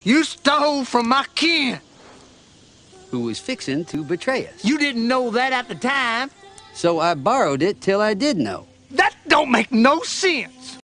You stole from my kin. Who was fixing to betray us. You didn't know that at the time. So I borrowed it till I did know. That don't make no sense.